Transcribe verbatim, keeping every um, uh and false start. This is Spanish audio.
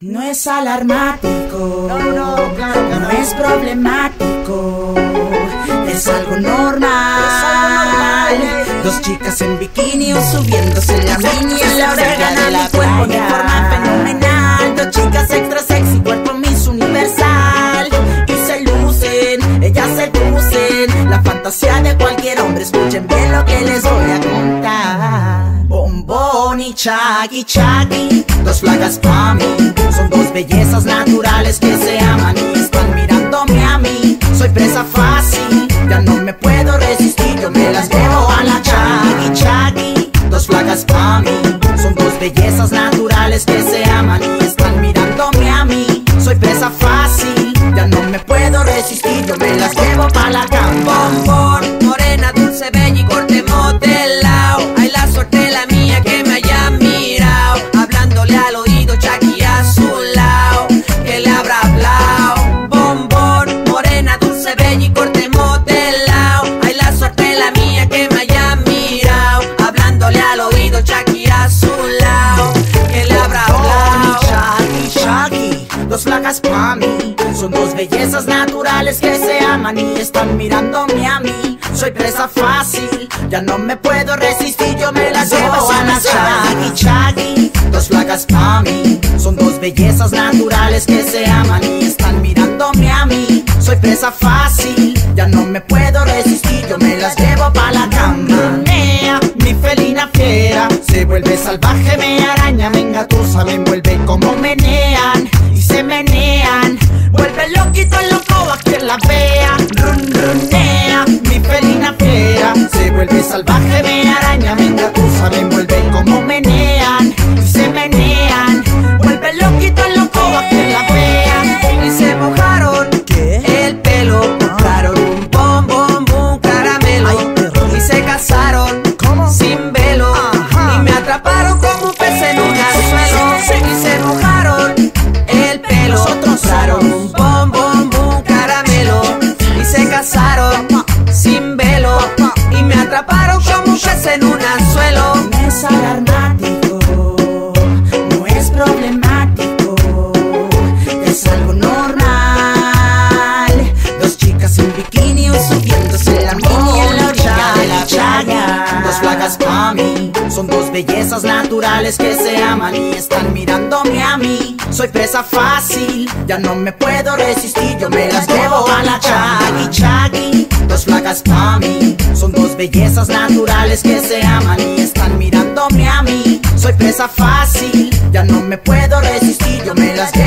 No es alarmático, no, no, no, no es problemático, es algo normal. Dos chicas en bikini o subiéndose la mini en la orilla de la cuerpo de forma fenomenal. Dos chicas extra sexy, cuerpo Miss Universal. Y se lucen, ellas se lucen. La fantasía de cualquier hombre, escuchen bien lo que les voy a contar. Bombón y Chaggy, Chaggy, dos flacas pa' mí. Son dos bellezas naturales que se aman y están mirándome a mí. Soy presa fácil, ya no me puedo resistir, yo me las llevo a la Chaggy, Chaggy, dos flacas pa' mí. Son dos bellezas naturales que se aman y están mirándome a mí. Soy presa fácil, ya no me puedo resistir, yo me las llevo pa' la cama. Bombón, morena, dulce, bella y corte modelao. Ay, la suerte la mía que me haya mirado, hablándole al oído Chaggy a su lado, que le habrá hablado. Bombón, morena, dulce, bella y corte modelao. Ay, la suerte la mía que me haya mirado, hablándole al oído Chaggy a su lado, que le habrá hablado. Chaggy, Chaggy, dos flacas pa' mí. Son dos bellezas naturales que se aman y están mirándome a mí. Soy presa fácil, ya no me puedo resistir, yo me las llevo a la Chaggy, Chaggy, dos flacas pa' mí. Son dos bellezas naturales que se aman y están mirándome a mí. Soy presa fácil, ya no me puedo resistir, yo me las llevo pa' la cama. Menea, mi felina fiera, se vuelve salvaje, me araña, me engatusa, me envuelve como menean y se menean. Vuelve loquito el loco a quien la vea. Run, runea, mi felina fiera, se vuelve salvaje, me araña, me engatusa, me envuelve como menean y se menean. Vuelve loquito el loco a quien la vea. Y se mojaron el pelo, compraron un bom, bom, bom, caramelo. Y se casaron sin velo, y me atraparon como un pez en un anzuelo. Y se mojaron el pelo, compraron un bom, bom, bom, caramelo. Y se casaron sin velo, y me atraparon como un pez en un anzuelo. No es alarmático, no es problemático, es algo normal. Dos chicas en bikini o subiéndose la mini en la orilla de la playa. Dos flacas pa' mí, son dos bellezas naturales que se aman y están mirándome a mí. Soy presa fácil, ya no me puedo resistir, yo me las llevo a la Chaggy, Chaggy, dos flacas pa' mí. Son dos bellezas naturales que se aman y están mirándome a mí. Soy presa fácil, ya no me puedo resistir, yo me las llevo